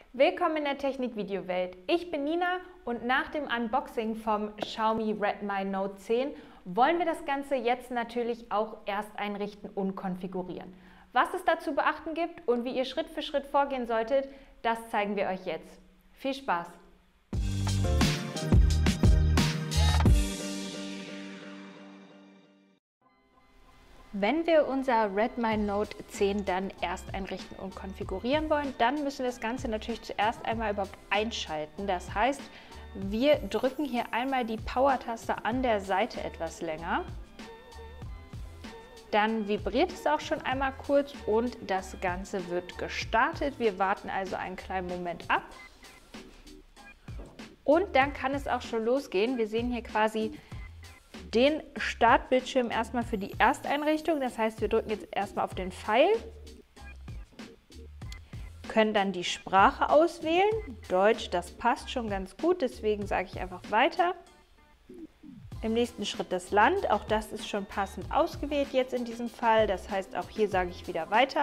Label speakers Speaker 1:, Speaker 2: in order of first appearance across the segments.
Speaker 1: Willkommen in der Technik-Video-Welt. Ich bin Nina und nach dem Unboxing vom Xiaomi Redmi Note 10 wollen wir das Ganze jetzt natürlich auch erst einrichten und konfigurieren. Was es dazu beachten gibt und wie ihr Schritt für Schritt vorgehen solltet, das zeigen wir euch jetzt. Viel Spaß! Wenn wir unser Redmi Note 10 dann erst einrichten und konfigurieren wollen, dann müssen wir das Ganze natürlich zuerst einmal überhaupt einschalten. Das heißt, wir drücken hier einmal die Power-Taste an der Seite etwas länger. Dann vibriert es auch schon einmal kurz und das Ganze wird gestartet. Wir warten also einen kleinen Moment ab. Und dann kann es auch schon losgehen. Wir sehen hier quasi den Startbildschirm erstmal für die Ersteinrichtung. Das heißt, wir drücken jetzt erstmal auf den Pfeil, können dann die Sprache auswählen. Deutsch, das passt schon ganz gut, deswegen sage ich einfach weiter. Im nächsten Schritt das Land, auch das ist schon passend ausgewählt jetzt in diesem Fall. Das heißt, auch hier sage ich wieder weiter.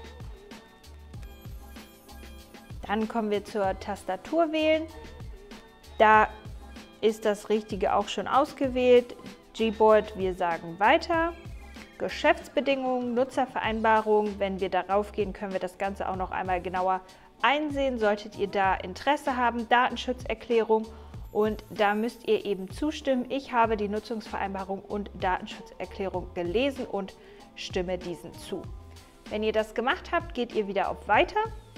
Speaker 1: Dann kommen wir zur Tastatur wählen. Da ist das Richtige auch schon ausgewählt. Gboard, wir sagen weiter. Geschäftsbedingungen, Nutzervereinbarungen, wenn wir darauf gehen, können wir das Ganze auch noch einmal genauer einsehen. Solltet ihr da Interesse haben, Datenschutzerklärung, und da müsst ihr eben zustimmen. Ich habe die Nutzungsvereinbarung und Datenschutzerklärung gelesen und stimme diesen zu. Wenn ihr das gemacht habt, geht ihr wieder auf Weiter.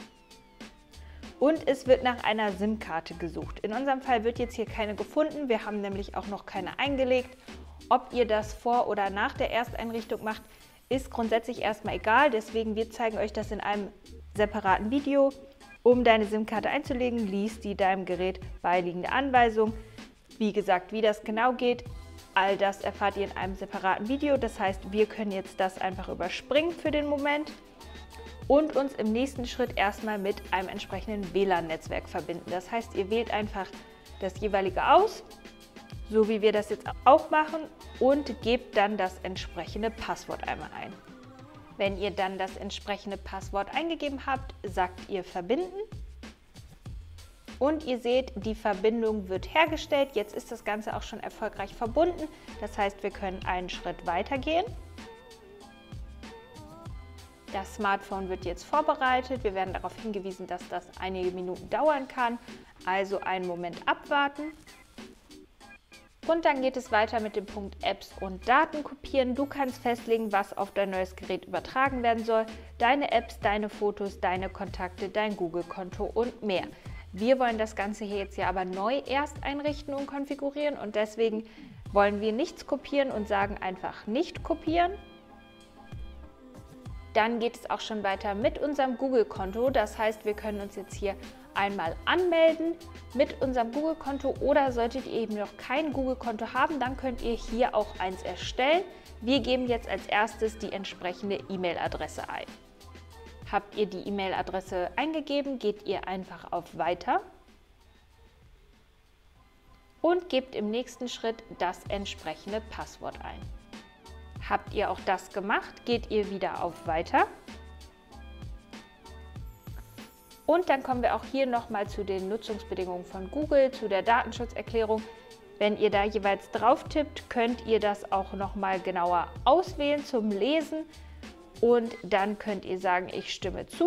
Speaker 1: Und es wird nach einer SIM-Karte gesucht. In unserem Fall wird jetzt hier keine gefunden. Wir haben nämlich auch noch keine eingelegt. Ob ihr das vor oder nach der Ersteinrichtung macht, ist grundsätzlich erstmal egal. Deswegen, wir zeigen euch das in einem separaten Video. Um deine SIM-Karte einzulegen, liest die deinem Gerät beiliegende Anweisung. Wie gesagt, wie das genau geht, all das erfahrt ihr in einem separaten Video. Das heißt, wir können jetzt das einfach überspringen für den Moment und uns im nächsten Schritt erstmal mit einem entsprechenden WLAN-Netzwerk verbinden. Das heißt, ihr wählt einfach das jeweilige aus, so wie wir das jetzt auch machen, und gebt dann das entsprechende Passwort einmal ein. Wenn ihr dann das entsprechende Passwort eingegeben habt, sagt ihr Verbinden. Und ihr seht, die Verbindung wird hergestellt. Jetzt ist das Ganze auch schon erfolgreich verbunden. Das heißt, wir können einen Schritt weiter gehen. Das Smartphone wird jetzt vorbereitet. Wir werden darauf hingewiesen, dass das einige Minuten dauern kann. Also einen Moment abwarten. Und dann geht es weiter mit dem Punkt Apps und Daten kopieren. Du kannst festlegen, was auf dein neues Gerät übertragen werden soll. Deine Apps, deine Fotos, deine Kontakte, dein Google-Konto und mehr. Wir wollen das Ganze hier jetzt ja aber neu erst einrichten und konfigurieren. Und deswegen wollen wir nichts kopieren und sagen einfach nicht kopieren. Dann geht es auch schon weiter mit unserem Google-Konto. Das heißt, wir können uns jetzt hier einmal anmelden mit unserem Google-Konto, oder solltet ihr eben noch kein Google-Konto haben, dann könnt ihr hier auch eins erstellen. Wir geben jetzt als erstes die entsprechende E-Mail-Adresse ein. Habt ihr die E-Mail-Adresse eingegeben, geht ihr einfach auf Weiter und gebt im nächsten Schritt das entsprechende Passwort ein. Habt ihr auch das gemacht, geht ihr wieder auf Weiter. Und dann kommen wir auch hier nochmal zu den Nutzungsbedingungen von Google, zu der Datenschutzerklärung. Wenn ihr da jeweils drauf tippt, könnt ihr das auch nochmal genauer auswählen zum Lesen. Und dann könnt ihr sagen, ich stimme zu.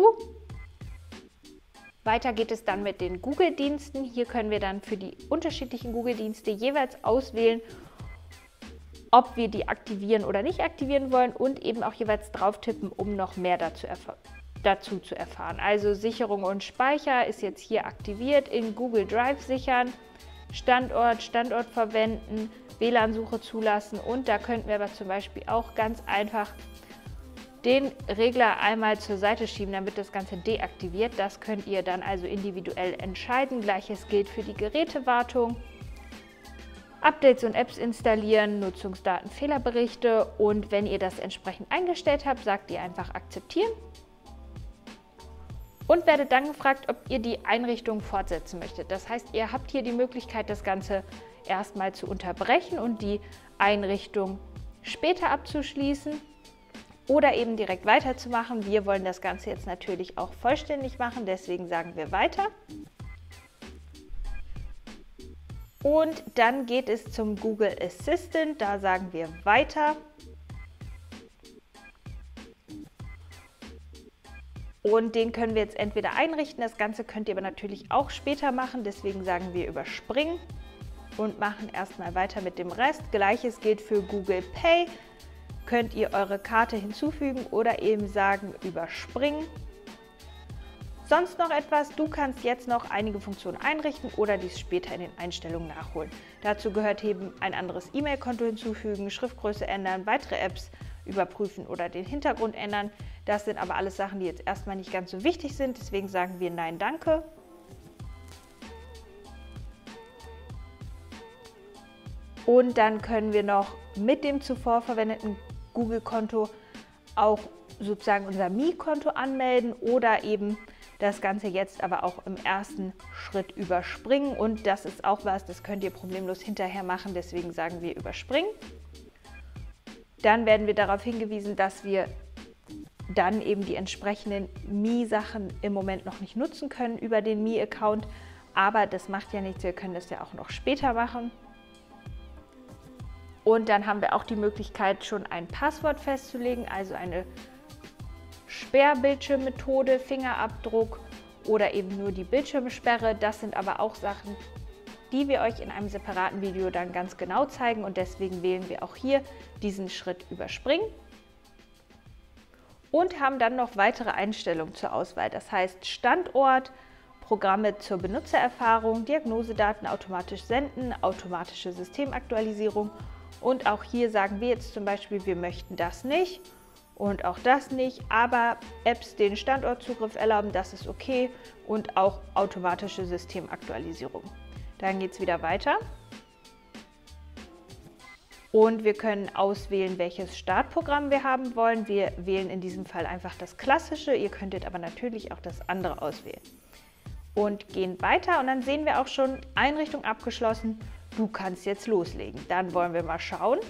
Speaker 1: Weiter geht es dann mit den Google-Diensten. Hier können wir dann für die unterschiedlichen Google-Dienste jeweils auswählen, ob wir die aktivieren oder nicht aktivieren wollen, und eben auch jeweils drauf tippen, um noch mehr dazu zu erfahren. Also Sicherung und Speicher ist jetzt hier aktiviert, in Google Drive sichern, Standort verwenden, WLAN-Suche zulassen, und da könnten wir aber zum Beispiel auch ganz einfach den Regler einmal zur Seite schieben, damit das Ganze deaktiviert. Das könnt ihr dann also individuell entscheiden. Gleiches gilt für die Gerätewartung. Updates und Apps installieren, Nutzungsdaten, Fehlerberichte, und wenn ihr das entsprechend eingestellt habt, sagt ihr einfach akzeptieren und werdet dann gefragt, ob ihr die Einrichtung fortsetzen möchtet. Das heißt, ihr habt hier die Möglichkeit, das Ganze erstmal zu unterbrechen und die Einrichtung später abzuschließen. oder eben direkt weiterzumachen. Wir wollen das Ganze jetzt natürlich auch vollständig machen, deswegen sagen wir weiter. Und dann geht es zum Google Assistant, da sagen wir weiter. Und den können wir jetzt entweder einrichten, das Ganze könnt ihr aber natürlich auch später machen, deswegen sagen wir überspringen und machen erstmal weiter mit dem Rest. Gleiches gilt für Google Pay, könnt ihr eure Karte hinzufügen oder eben sagen überspringen. Sonst noch etwas, du kannst jetzt noch einige Funktionen einrichten oder dies später in den Einstellungen nachholen. Dazu gehört eben ein anderes E-Mail-Konto hinzufügen, Schriftgröße ändern, weitere Apps überprüfen oder den Hintergrund ändern. Das sind aber alles Sachen, die jetzt erstmal nicht ganz so wichtig sind, deswegen sagen wir Nein, danke. Und dann können wir noch mit dem zuvor verwendeten Google-Konto auch sozusagen unser Me-Konto anmelden oder eben das Ganze jetzt aber auch im ersten Schritt überspringen. Und das ist auch was, das könnt ihr problemlos hinterher machen, deswegen sagen wir überspringen. Dann werden wir darauf hingewiesen, dass wir dann eben die entsprechenden Me-Sachen im Moment noch nicht nutzen können über den Me-Account. Aber das macht ja nichts, wir können das ja auch noch später machen. Und dann haben wir auch die Möglichkeit, schon ein Passwort festzulegen, also eine Sperrbildschirmmethode, Fingerabdruck oder eben nur die Bildschirmsperre. Das sind aber auch Sachen, die wir euch in einem separaten Video dann ganz genau zeigen und deswegen wählen wir auch hier diesen Schritt überspringen und haben dann noch weitere Einstellungen zur Auswahl. Das heißt Standort, Programme zur Benutzererfahrung, Diagnosedaten automatisch senden, automatische Systemaktualisierung und auch hier sagen wir jetzt zum Beispiel, wir möchten das nicht. Und auch das nicht, aber Apps den Standortzugriff erlauben, das ist okay und auch automatische Systemaktualisierung. Dann geht es wieder weiter und wir können auswählen, welches Startprogramm wir haben wollen. Wir wählen in diesem Fall einfach das klassische, ihr könntet aber natürlich auch das andere auswählen. Und gehen weiter und dann sehen wir auch schon, Einrichtung abgeschlossen, du kannst jetzt loslegen. Dann wollen wir mal schauen.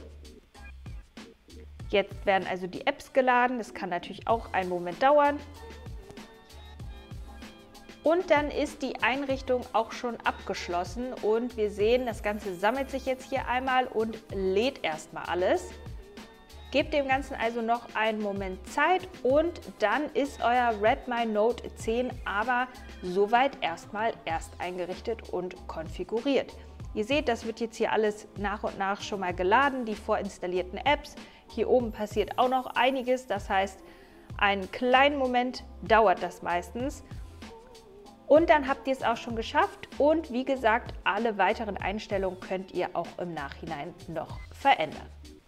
Speaker 1: Jetzt werden also die Apps geladen, das kann natürlich auch einen Moment dauern. Und dann ist die Einrichtung auch schon abgeschlossen und wir sehen, das Ganze sammelt sich jetzt hier einmal und lädt erstmal alles. Gebt dem Ganzen also noch einen Moment Zeit und dann ist euer Redmi Note 10 aber soweit erstmal erst eingerichtet und konfiguriert. Ihr seht, das wird jetzt hier alles nach und nach schon mal geladen, die vorinstallierten Apps. Hier oben passiert auch noch einiges, das heißt, einen kleinen Moment dauert das meistens. Und dann habt ihr es auch schon geschafft und wie gesagt, alle weiteren Einstellungen könnt ihr auch im Nachhinein noch verändern.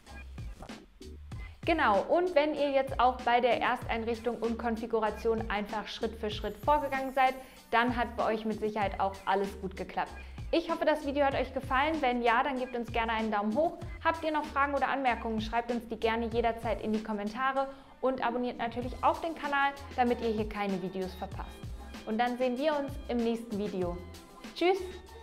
Speaker 1: Genau, und wenn ihr jetzt auch bei der Ersteinrichtung und Konfiguration einfach Schritt für Schritt vorgegangen seid, dann hat bei euch mit Sicherheit auch alles gut geklappt. Ich hoffe, das Video hat euch gefallen. Wenn ja, dann gebt uns gerne einen Daumen hoch. Habt ihr noch Fragen oder Anmerkungen, schreibt uns die gerne jederzeit in die Kommentare und abonniert natürlich auch den Kanal, damit ihr hier keine Videos verpasst. Und dann sehen wir uns im nächsten Video. Tschüss!